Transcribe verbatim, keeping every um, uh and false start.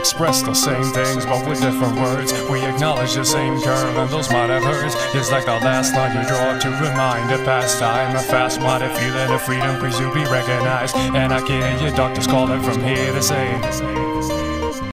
express the same things, but with different words. We acknowledge the same curve, and those might have hurts. It's like the last line you draw to remind a past time. A fast-minded feeling of freedom, please you be recognized. And I can hear your doctors calling from here to say